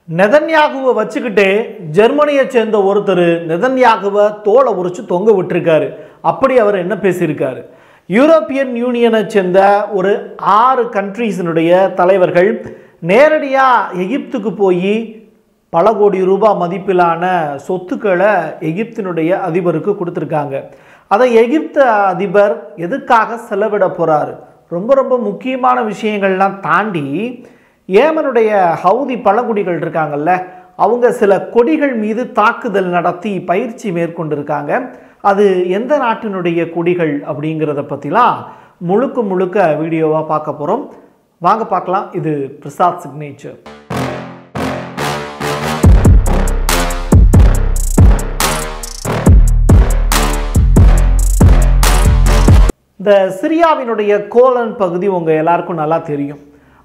நெதன்யாகுவை வச்சுக்கிட்டே ஜெர்மனியை சேர்ந்த ஒருத்தர் நெதன்யாகுவை தோலை உரிச்சு தொங்க விட்டுருக்காரு. அப்படி அவர் என்ன பேசியிருக்காரு? யூரோப்பியன் யூனியனை சேர்ந்த ஒரு 6 கண்ட்ரீஸினுடைய தலைவர்கள் நேரடியாக எகிப்துக்கு போய் பல கோடி ரூபாய் மதிப்பிலான சொத்துக்களை எகிப்தினுடைய அதிபருக்கு கொடுத்துருக்காங்க. அதை எகிப்து அதிபர் எதுக்காக செலவிட போகிறாரு? ரொம்ப ரொம்ப முக்கியமான விஷயங்கள்லாம் தாண்டி ஏமனுடைய ஹவுதி பழங்குடிகள் இருக்காங்கல்ல, அவங்க சில கொடிகள் மீது தாக்குதல் நடத்தி பயிற்சி மேற்கொண்டிருக்காங்க. அது எந்த நாட்டினுடைய கொடிகள் அப்படிங்கிறத பற்றிலாம் முழுக்க வீடியோவாக பார்க்க போகிறோம். வாங்க பார்க்கலாம். இது பிரசாத் சிக்னேச்சர். இந்த சிரியாவினுடைய கோலன் பகுதி உங்கள் எல்லாருக்கும் நல்லா தெரியும்.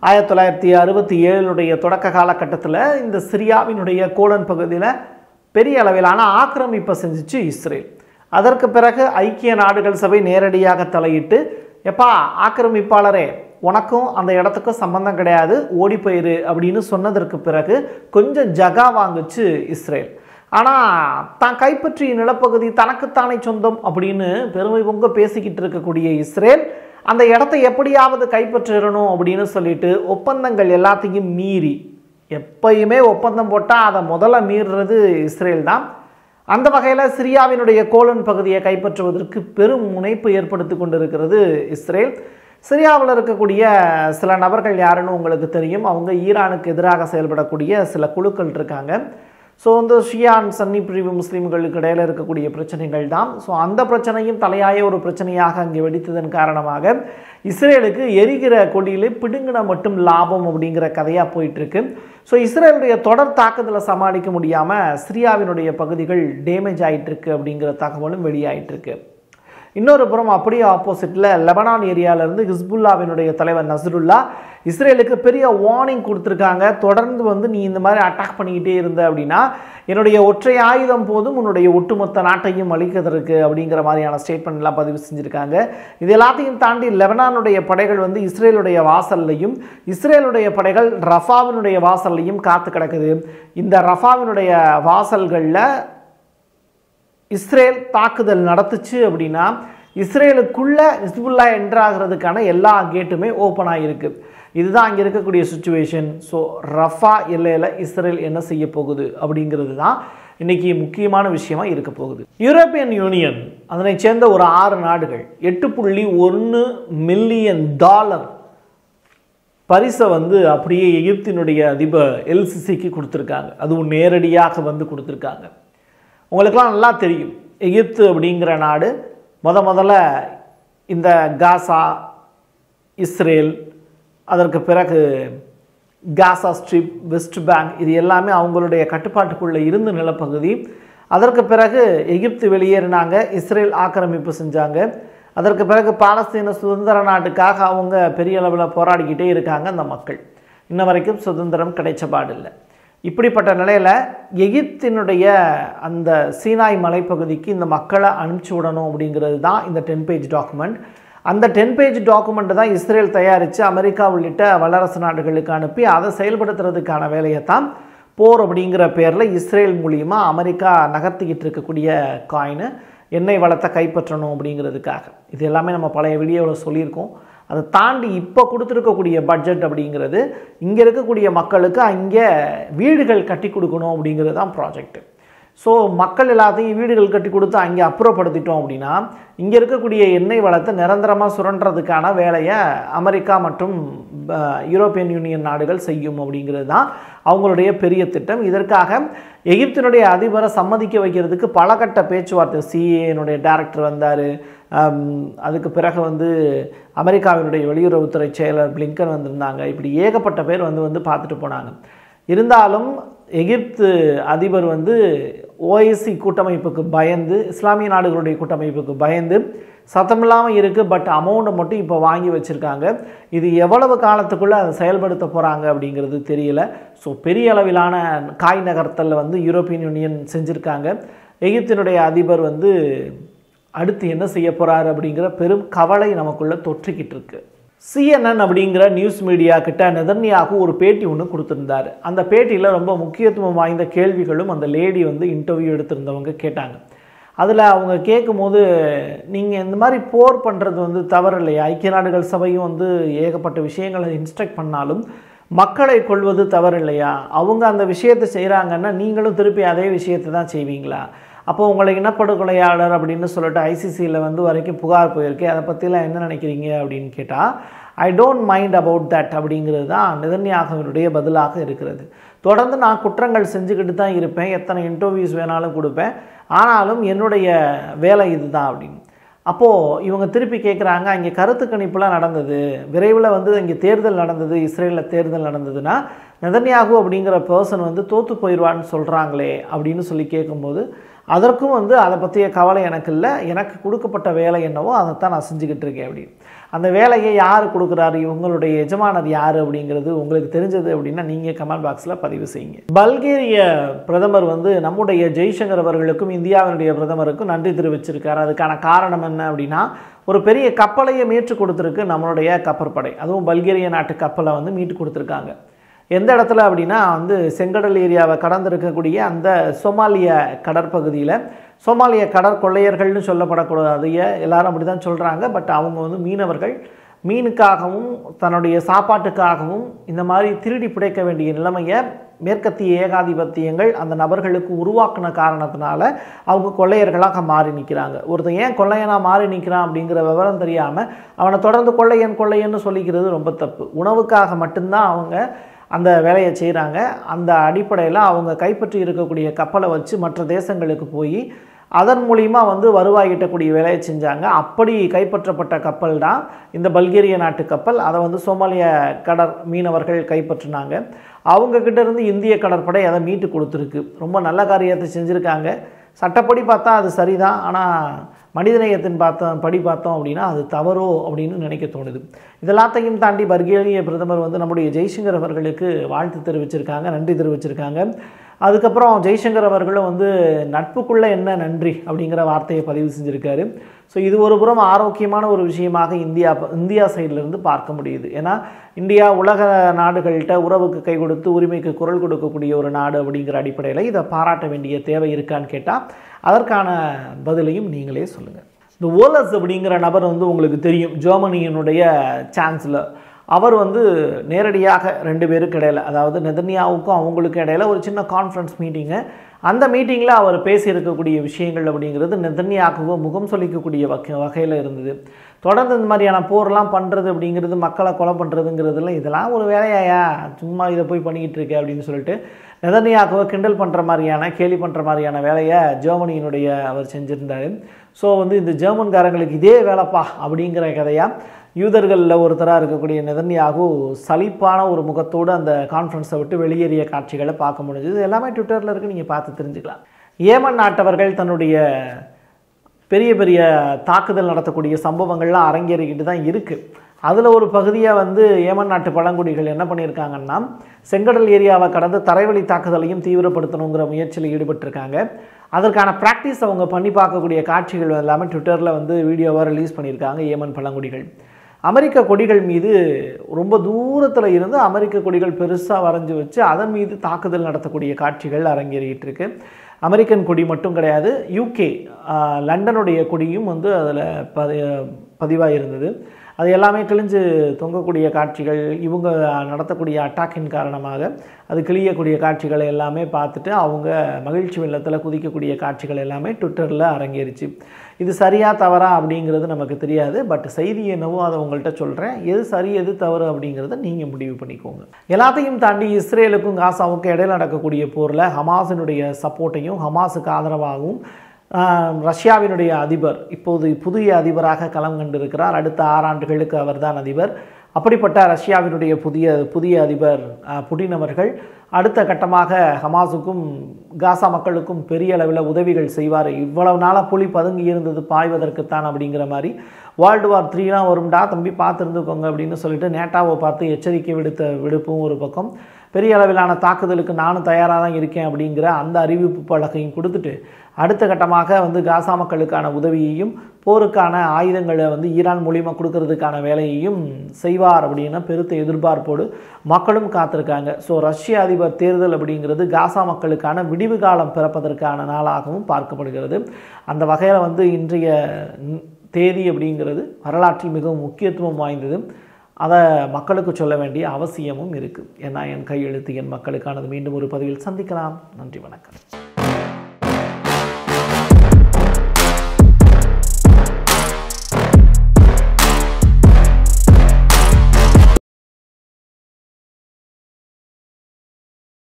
1967 தொடக்க காலகட்டத்தில் இந்த சிரியாவினுடைய கோலன் பகுதியில் பெரிய அளவிலான ஆக்கிரமிப்பை செஞ்சிச்சு இஸ்ரேல். அதற்கு பிறகு ஐக்கிய நாடுகள் சபை நேரடியாக தலையிட்டு, எப்பா ஆக்கிரமிப்பாளரே, உனக்கும் அந்த இடத்துக்கும் சம்பந்தம் கிடையாது, ஓடி போயிரு அப்படின்னு சொன்னதற்கு பிறகு கொஞ்சம் ஜகா வாங்குச்சு இஸ்ரேல். ஆனால் தான் கைப்பற்றிய நிலப்பகுதி தனக்குத்தானே சொந்தம் அப்படின்னு பெருமை பொங்க பேசிக்கிட்டு இருக்கக்கூடிய இஸ்ரேல் அந்த இடத்த எப்படியாவது கைப்பற்றிடணும் அப்படின்னு சொல்லிட்டு ஒப்பந்தங்கள் எல்லாத்தையும் மீறி, எப்பயுமே ஒப்பந்தம் போட்டால் அதை முதல்ல மீறுறது இஸ்ரேல் தான். அந்த வகையில் சிரியாவினுடைய கோலன் பகுதியை கைப்பற்றுவதற்கு பெரும் முனைப்பு ஏற்படுத்தி கொண்டிருக்கிறது இஸ்ரேல். சிரியாவில் இருக்கக்கூடிய சில நபர்கள் யாருன்னு உங்களுக்கு தெரியும். அவங்க ஈரானுக்கு எதிராக செயல்படக்கூடிய சில குழுக்கள் இருக்காங்க. ஸோ இந்த ஷியான் சன்னி பிரிவு முஸ்லீம்களுக்கு இடையில் இருக்கக்கூடிய பிரச்சனைகள் தான். ஸோ அந்த பிரச்சனையும் தலையாய ஒரு பிரச்சனையாக அங்கே வெடித்ததன் காரணமாக இஸ்ரேலுக்கு எரிகிற கொடியிலே பிடுங்கின மட்டும் லாபம் அப்படிங்கிற கதையாக போயிட்டுருக்கு. ஸோ இஸ்ரேலுடைய தொடர் தாக்குதலை சமாளிக்க முடியாமல் சிரியாவினுடைய பகுதிகள் டேமேஜ் ஆகிட்டுருக்கு அப்படிங்கிற தகவலும் வெளியாகிட்டுருக்கு. இன்னொரு புறம் அப்படியே ஆப்போசிட்டில் லெபனான் ஏரியாவிலேருந்து ஹிஸ்புல்லாவினுடைய தலைவர் நஸ்ருல்லா இஸ்ரேலுக்கு பெரிய வார்னிங் கொடுத்துருக்காங்க. தொடர்ந்து நீ இந்த மாதிரி அட்டாக் பண்ணிக்கிட்டே இருந்த அப்படின்னா என்னுடைய ஒற்றை ஆயுதம் போதும் உன்னுடைய ஒட்டுமொத்த நாட்டையும் அழிக்கிறதுக்கு அப்படிங்கிற மாதிரியான ஸ்டேட்மெண்ட்லாம் பதிவு செஞ்சுருக்காங்க. இது எல்லாத்தையும் தாண்டி லெபனானுடைய படைகள் இஸ்ரேலுடைய வாசல்லையும், இஸ்ரேலுடைய படைகள் ரஃபாவினுடைய வாசல்லையும் காத்து கிடக்குது. இந்த ரஃபாவினுடைய வாசல்களில் இஸ்ரேல் தாக்குதல் நடத்துச்சு அப்படின்னா இஸ்ரேலுக்குள்ள ஹிஸ்புல்லா என்ட்ராகிறதுக்கான எல்லா கேட்டுமே ஓப்பன் ஆகிருக்கு. இதுதான் அங்கே இருக்கக்கூடிய சுச்சுவேஷன். ஸோ ரஃபா எல்லையில் இஸ்ரேல் என்ன செய்ய போகுது அப்படிங்கிறது தான் இன்னைக்கு முக்கியமான விஷயமா இருக்க போகுது. யூரோப்பியன் யூனியன் அதனை சேர்ந்த ஒரு 6 நாடுகள் $8.1 மில்லியன் பரிசை அப்படியே எகிப்தினுடைய அதிபர் எல்சிசிக்கு கொடுத்துருக்காங்க. அதுவும் நேரடியாக கொடுத்துருக்காங்க. உங்களுக்கெல்லாம் நல்லா தெரியும், எகிப்து அப்படிங்கிற நாடு முதல்ல இந்த காசா, இஸ்ரேல், அதற்கு பிறகு காசா ஸ்ட்ரிப், வெஸ்ட் பேங்க், இது எல்லாமே அவங்களுடைய கட்டுப்பாட்டுக்குள்ளே இருந்த நிலப்பகுதி. அதற்கு பிறகு எகிப்து வெளியேறினாங்க, இஸ்ரேல் ஆக்கிரமிப்பு செஞ்சாங்க. அதற்கு பிறகு பாலஸ்தீன சுதந்திர நாட்டுக்காக அவங்க பெரிய அளவில் போராடிக்கிட்டே இருக்காங்க. அந்த மக்கள் இன்ன வரைக்கும் சுதந்திரம் கிடைச்சபாடில்லை. இப்படிப்பட்ட நிலையில் எகிப்தினுடைய அந்த சீனாய் மலைப்பகுதிக்கு இந்த மக்களை அனுப்பிச்சி விடணும் அப்படிங்கிறது தான் இந்த 10 பேஜ் டாக்குமெண்ட். அந்த 10 பேஜ் டாக்குமெண்ட்டு தான் இஸ்ரேல் தயாரித்து அமெரிக்கா உள்ளிட்ட வல்லரசு நாடுகளுக்கு அனுப்பி அதை செயல்படுத்துறதுக்கான வேலையை தான் போர் அப்படிங்கிற பேரில் இஸ்ரேல் மூலியமாக அமெரிக்கா நகர்த்திக்கிட்டு இருக்கக்கூடிய காயின் எண்ணெய் வளத்தை கைப்பற்றணும் அப்படிங்கிறதுக்காக. இது எல்லாமே நம்ம பழைய வீடியோவில் சொல்லியிருக்கோம். அதை தாண்டி இப்போ கொடுத்துருக்கக்கூடிய பட்ஜெட் அப்படிங்கிறது இங்கே இருக்கக்கூடிய மக்களுக்கு அங்கே வீடுகள் கட்டி கொடுக்கணும் அப்படிங்கிறது தான் ப்ராஜெக்ட். ஸோ மக்கள் எல்லாத்தையும் வீடுகள் கட்டி கொடுத்து அங்கே அப்புறப்படுத்திட்டோம் அப்படின்னா இங்கே இருக்கக்கூடிய எண்ணெய் வளத்தை நிரந்தரமாக சுரண்டுறதுக்கான வேலையை அமெரிக்கா மற்றும் யூரோப்பியன் யூனியன் நாடுகள் செய்யும் அப்படிங்கிறது தான் அவங்களுடைய பெரிய திட்டம். இதற்காக எகிப்தினுடைய அதிபரை சம்மதிக்க வைக்கிறதுக்கு பல கட்ட பேச்சுவார்த்தை, சிஏனுடைய டைரக்டர் வந்தார். அதுக்கு பிறகு அமெரிக்காவினுடைய வெளியுறவுத்துறை செயலர் பிளிங்கன் வந்திருந்தாங்க. இப்படி ஏகப்பட்ட பேர் பார்த்துட்டு போனாங்க. இருந்தாலும் எகிப்து அதிபர் ஓஐசி கூட்டமைப்புக்கு பயந்து, இஸ்லாமிய நாடுகளுடைய கூட்டமைப்புக்கு பயந்து சத்தமில்லாமல் இருக்குது. பட் அமௌண்ட்டை மட்டும் இப்போ வாங்கி வச்சுருக்காங்க. இது எவ்வளவு காலத்துக்குள்ளே அதை செயல்படுத்த போகிறாங்க அப்படிங்கிறது தெரியல. ஸோ பெரிய அளவிலான காய் நகர்த்தல் யூரோப்பியன் யூனியன் செஞ்சுருக்காங்க. எகிப்தினுடைய அதிபர் அடுத்து என்ன செய்ய போகிறாரு அப்படிங்கிற பெரும் கவலை நமக்குள்ளே தொற்றிக்கிட்டு இருக்கு. CNN அப்படிங்கிற நியூஸ் மீடியா கிட்ட நெதன்யாகு ஒரு பேட்டி ஒன்று கொடுத்துருந்தார். அந்த பேட்டியில் ரொம்ப முக்கியத்துவம் வாய்ந்த கேள்விகளும் அந்த லேடி வந்து இன்டர்வியூ எடுத்திருந்தவங்க கேட்டாங்க. அதில் அவங்க கேட்கும்போது, நீங்கள் இந்த மாதிரி போர் பண்ணுறது வந்து தவறு இல்லையா? ஐக்கிய நாடுகள் சபையும் வந்து ஏகப்பட்ட விஷயங்களை இன்ஸ்ட்ரக்ட் பண்ணாலும் மக்களை கொள்வது தவறு இல்லையா? அவங்க அந்த விஷயத்தை செய்கிறாங்கன்னா நீங்களும் திருப்பி அதே விஷயத்தை தான் செய்வீங்களா? அப்போ உங்களை இனப்படுகொலையாளர் அப்படின்னு சொல்லிட்டு ஐசிசியில் வந்து வரைக்கும் புகார் போயிருக்கு. அதை பற்றிலாம் என்ன நினைக்கிறீங்க அப்படின்னு கேட்டால், I don't mind about that அப்படிங்கிறது தான் நெதன்யாகுவினுடைய பதிலாக இருக்கிறது. தொடர்ந்து நான் குற்றங்கள் செஞ்சுக்கிட்டு தான் இருப்பேன், எத்தனை இன்டர்வியூஸ் வேணாலும் கொடுப்பேன், ஆனாலும் என்னுடைய வேலை இதுதான் அப்படின்னு. அப்போது இவங்க திருப்பி கேட்குறாங்க, இங்கே கருத்து கணிப்புலாம் நடந்தது, விரைவில் வந்து இங்கே தேர்தல் நடந்தது, இஸ்ரேலில் தேர்தல் நடந்ததுன்னா நெதன்யாகு அப்படிங்கிற பர்சன் வந்து தோற்று போயிடுவான்னு சொல்கிறாங்களே அப்படின்னு சொல்லி கேட்கும்போது, அதற்கும் வந்து அதை பற்றிய கவலை எனக்கு இல்லை, எனக்கு கொடுக்கப்பட்ட வேலை என்னவோ அதைத்தான் நான் செஞ்சுக்கிட்டு இருக்கேன் அப்படின்னு. அந்த வேலையை யார் கொடுக்குறாரு, இவங்களுடைய எஜமானர் யார் அப்படிங்கிறது உங்களுக்கு தெரிஞ்சது அப்படின்னா நீங்கள் கமெண்ட் பாக்ஸில் பதிவு செய்யுங்க. பல்கேரிய பிரதமர் வந்து நம்முடைய ஜெய்சங்கர் அவர்களுக்கும் இந்தியாவினுடைய பிரதமருக்கும் நன்றி தெரிவிச்சிருக்காரு. அதுக்கான காரணம் என்ன அப்படின்னா, ஒரு பெரிய கப்பலையை மீட்டு கொடுத்துருக்கு நம்மளுடைய கப்பற்படை. அதுவும் பல்கேரிய நாட்டு கப்பலை வந்து மீட்டு கொடுத்துருக்காங்க. எந்த இடத்துல அப்படின்னா வந்து செங்கடல் ஏரியாவை கடந்திருக்கக்கூடிய அந்த சோமாலிய கடற்பகுதியில், சோமாலிய கடற்கொள்ளையர்கள்னு சொல்லப்படக்கூடாதைய எல்லாரும் அப்படி தான் சொல்கிறாங்க. பட் அவங்க வந்து மீனவர்கள் மீனுக்காகவும் தன்னுடைய சாப்பாட்டுக்காகவும் இந்த மாதிரி திருடி பிடிக்க வேண்டிய நிலைமையை மேற்கத்திய ஏகாதிபத்தியங்கள் அந்த நபர்களுக்கு உருவாக்கின காரணத்தினால அவங்க கொள்ளையர்களாக மாறி நிற்கிறாங்க. ஒருத்தன் ஏன் கொள்ளையனாக மாறி நிற்கிறான் அப்படிங்கிற விவரம் தெரியாமல் அவனை தொடர்ந்து கொள்ளையன்னு சொல்லிக்கிறது ரொம்ப தப்பு. உணவுக்காக மட்டும்தான் அவங்க அந்த வேலையை செய்கிறாங்க. அந்த அடிப்படையில் அவங்க கைப்பற்றி இருக்கக்கூடிய கப்பலை வச்சு மற்ற தேசங்களுக்கு போய் அதன் மூலிமா வந்து வருவாய் ஈட்டக்கூடிய வேலையை செஞ்சாங்க. அப்படி கைப்பற்றப்பட்ட கப்பல் தான் இந்த பல்கேரிய நாட்டு கப்பல். அதை வந்து சோமாலிய மீனவர்கள் கைப்பற்றினாங்க. அவங்கக்கிட்ட இருந்து இந்திய கடற்படை அதை மீட்டு கொடுத்துருக்கு. ரொம்ப நல்ல காரியத்தை செஞ்சுருக்காங்க. சட்டப்படி பார்த்தா அது சரிதான், ஆனால் மனிதநேயத்தின் படி பார்த்தோம் அப்படின்னா அது தவறோ அப்படின்னு நினைக்க தோணுது. இதெல்லாத்தையும் தாண்டி பல்கேரிய பிரதமர் வந்து நம்முடைய ஜெய்சங்கர் அவர்களுக்கு வாழ்த்து தெரிவிச்சிருக்காங்க, நன்றி தெரிவிச்சிருக்காங்க. அதுக்கப்புறம் ஜெய்சங்கர் அவர்களும் வந்து நட்புக்குள்ளே என்ன நன்றி அப்படிங்கிற வார்த்தையை பதிவு செஞ்சுருக்காரு. ஸோ இது ஒரு புறம் ஆரோக்கியமான ஒரு விஷயமாக இந்தியா சைட்லேருந்து பார்க்க முடியுது. ஏன்னா இந்தியா உலக நாடுகள்கிட்ட உறவுக்கு கை கொடுத்து உரிமைக்கு குரல் கொடுக்கக்கூடிய ஒரு நாடு அப்படிங்கிற அடிப்படையில் இதை பாராட்ட வேண்டிய தேவை இருக்கான்னு கேட்டால் அதற்கான பதிலையும் நீங்களே சொல்லுங்கள். இந்த ஓலஸ் அப்படிங்கிற நபர் வந்து உங்களுக்கு தெரியும், ஜெர்மனியினுடைய சான்சலர். அவர் வந்து நேரடியாக ரெண்டு பேருக்கு இடையில், அதாவது நெதன்யாவுக்கும் அவங்களுக்கும் இடையில் ஒரு சின்ன கான்ஃபரன்ஸ் மீட்டிங்கு. அந்த மீட்டிங்கில் அவர் பேசியிருக்கக்கூடிய விஷயங்கள் அப்படிங்கிறது நெதன்யாகுவை முகம் சொல்லிக்கக்கூடிய வகையில் இருந்தது. தொடர்ந்து இந்த மாதிரியான போர்லாம் பண்ணுறது அப்படிங்கிறது, மக்களை கொலை பண்ணுறதுங்கிறதுலாம் இதெல்லாம் ஒரு வேலையாயா, சும்மா இதை போய் பண்ணிக்கிட்டு இருக்கே அப்படின்னு சொல்லிட்டு நெதன்யாகுவை கிண்டல் பண்ணுற மாதிரியான கேலி பண்ணுற மாதிரியான வேலையை ஜெர்மனியினுடைய அவர் செஞ்சுருந்தார். ஸோ வந்து இந்த ஜெர்மன்காரங்களுக்கு இதே வேலைப்பா அப்படிங்கிற கதையாக யூதர்களில் ஒருத்தராக இருக்கக்கூடிய நெதன்யாகு சலிப்பான ஒரு முகத்தோடு அந்த கான்ஃபரன்ஸை விட்டு வெளியேறிய காட்சிகளை பார்க்க முடிஞ்சது. எல்லாமே ட்விட்டரில் இருக்குது, நீங்கள் பார்த்து தெரிஞ்சுக்கலாம். ஏமன் நாட்டவர்கள் தன்னுடைய பெரிய பெரிய தாக்குதல் நடத்தக்கூடிய சம்பவங்கள்லாம் அரங்கேறிக்கிட்டு தான் இருக்குது. அதில் ஒரு பகுதியாக வந்து ஏமன் நாட்டு பழங்குடிகள் என்ன பண்ணியிருக்காங்கன்னா, செங்கடல் ஏரியாவை கடந்து தரைவழி தாக்குதலையும் தீவிரப்படுத்தணுங்கிற முயற்சியில் ஈடுபட்டிருக்காங்க. அதற்கான ப்ராக்டிஸ் அவங்க பண்ணி பார்க்கக்கூடிய காட்சிகள் எல்லாமே ட்விட்டரில் வந்து வீடியோவாக ரிலீஸ் பண்ணியிருக்காங்க ஏமன் பழங்குடிகள். அமெரிக்க கொடிகள் மீது ரொம்ப தூரத்தில் இருந்து அமெரிக்க கொடிகள் பெருசாக வரைஞ்சி வச்சு அதன் மீது தாக்குதல் நடத்தக்கூடிய காட்சிகள் அரங்கேறிட்டு இருக்கு. அமெரிக்கன் கொடி மட்டும் கிடையாது, யூகே லண்டனுடைய கொடியும் வந்து அதில் பதிவாக இருந்தது. அது எல்லாமே கிழிஞ்சு தொங்கக்கூடிய காட்சிகள், இவங்க நடத்தக்கூடிய அட்டாக்கின் காரணமாக அது கிழியக்கூடிய காட்சிகளை எல்லாமே பார்த்துட்டு அவங்க மகிழ்ச்சி வெள்ளத்தில் குதிக்கக்கூடிய காட்சிகள் எல்லாமே ட்விட்டரில் அரங்கேறிச்சு. இது சரியா தவறா அப்படிங்கிறது நமக்கு தெரியாது. பட் செய்தி என்னவோ அதை உங்கள்கிட்ட சொல்கிறேன். எது சரி எது தவறு அப்படிங்கிறத நீங்கள் முடிவு பண்ணிக்கோங்க. எல்லாத்தையும் தாண்டி இஸ்ரேலுக்கும் காசாவுக்கும் இடையில் நடக்கக்கூடிய போரில் ஹமாஸினுடைய சப்போர்ட்டையும் ஹமாஸுக்கு ஆதரவாகவும் ரஷ்யாவினுடைய அதிபர் இப்போது புதிய அதிபராக களம் கண்டிருக்கிறார். அடுத்த 6 ஆண்டுகளுக்கு அவர்தான் அதிபர். அப்படிப்பட்ட ரஷ்யாவினுடைய புதிய அதிபர் புடின் அவர்கள் அடுத்த கட்டமாக ஹமாஸுக்கும் காசா மக்களுக்கும் பெரிய அளவில் உதவிகள் செய்வார். இவ்வளவு நாளாக புலி பதுங்கி இருந்தது பாய்வதற்குத்தான் அப்படிங்கிற மாதிரி வேர்ல்டு வார் 3லாம் வரும்டா தம்பி பார்த்துருந்துக்கோங்க அப்படின்னு சொல்லிட்டு நேட்டாவை பார்த்து எச்சரிக்கை விடுத்த விடுப்பும் ஒரு பக்கம், பெரிய அளவிலான தாக்குதலுக்கு நானும் தயாராக தான் இருக்கேன் அப்படிங்கிற அந்த அறிவிப்பு பலகையும் கொடுத்துட்டு அடுத்த கட்டமாக வந்து காசா மக்களுக்கான உதவியையும் போருக்கான ஆயுதங்களை வந்து ஈரான் மூலியமாக கொடுக்கறதுக்கான வேலையையும் செய்வார் அப்படின்னு பெருத்த எதிர்பார்ப்போடு மக்களும் காத்திருக்காங்க. ஸோ ரஷ்ய அதிபர் தேர்தல் அப்படிங்கிறது காசா மக்களுக்கான விடிவு காலம் பிறப்பதற்கான நாளாகவும் பார்க்கப்படுகிறது. அந்த வகையில் வந்து இன்றைய தேதி அப்படிங்கிறது வரலாற்றில் மிகவும் முக்கியத்துவம் வாய்ந்தது. அதை மக்களுக்கு சொல்ல வேண்டிய அவசியமும் இருக்குது. ஏன்னா என் கையெழுத்து என் மக்களுக்கானது. மீண்டும் ஒரு பதிவில் சந்திக்கலாம். நன்றி, வணக்கம்.